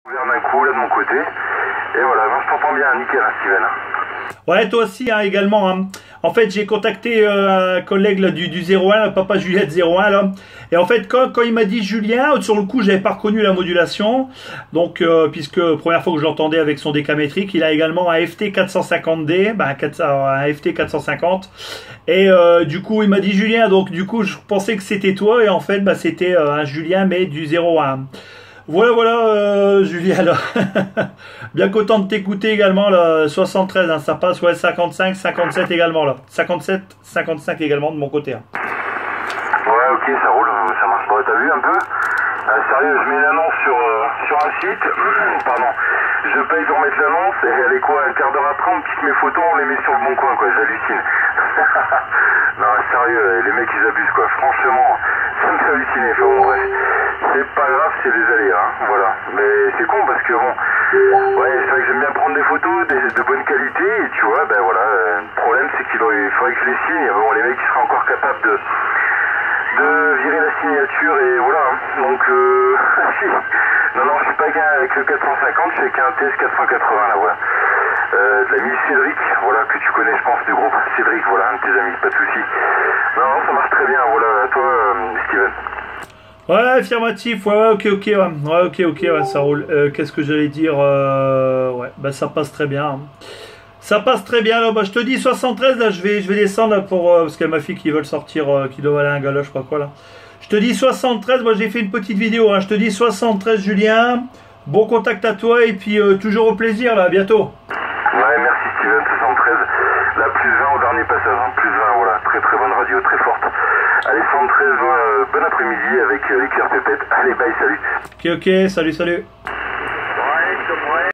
D'un coup, là de mon côté. Et voilà, non, je t'entends bien, nickel, hein, Steven. Ouais, toi aussi, hein, également. Hein. En fait, j'ai contacté un collègue là, du 01, là, Papa Juliette 01. Là. Et en fait, quand il m'a dit Julien, sur le coup, j'avais pas reconnu la modulation. Donc, puisque première fois que je l'entendais avec son décamétrique, il a également un FT 450D, un FT 450. Et du coup, il m'a dit Julien. Donc, du coup, je pensais que c'était toi. Et en fait, c'était un Julien, mais du 01. Voilà, Julien, là. Bien content de t'écouter également, là. 73, hein, ça passe, ouais, 55, 57 également, là. 57, 55 également de mon côté. Hein. Ouais, ok, ça roule, ça marche pas, t'as vu un peu? Sérieux, je mets l'annonce sur un site, pardon, je paye pour mettre l'annonce, et elle est quoi, un quart d'heure après, on pique mes photos, on les met sur le bon coin, quoi, j'hallucine. Non, sérieux, les mecs, ils abusent, quoi, franchement, ça me fait halluciner, enfin bon, bref. C'est pas grave, c'est des aléas, hein, voilà. Mais c'est con parce que bon, ouais, c'est vrai que j'aime bien prendre des photos de bonne qualité et tu vois, ben voilà, le problème c'est qu'il faudrait que je les signe. Bon, les mecs ils seraient encore capables de virer la signature et voilà. Hein. Donc, si. Non, je suis pas qu'un avec le 450, je suis qu'un TS 480 là, voilà. De l'ami Cédric, voilà, que tu connais, je pense, du groupe Cédric, voilà, un de tes amis, pas de soucis. Non, ça marche très bien, voilà, à toi, Steven. Ouais, affirmatif, ouais, ok, ouais, ça roule. Qu'est-ce que j'allais dire ouais, ça passe très bien. Hein. Ça passe très bien, là, je te dis 73, là, je vais descendre là, parce qu'il y a ma fille qui veut sortir, qui doit aller à un gala, je sais pas quoi, là. Je te dis 73, moi j'ai fait une petite vidéo, hein. Je te dis 73, Julien. Bon contact à toi, et puis toujours au plaisir, là, à bientôt. Ouais, merci Steven, 73. La plus 20 au dernier passage, hein. Plus 20, voilà, très bonne radio, très forte. Allez, 73, bon après-midi avec les cuirs pépettes. Allez, bye, salut. Ok, salut.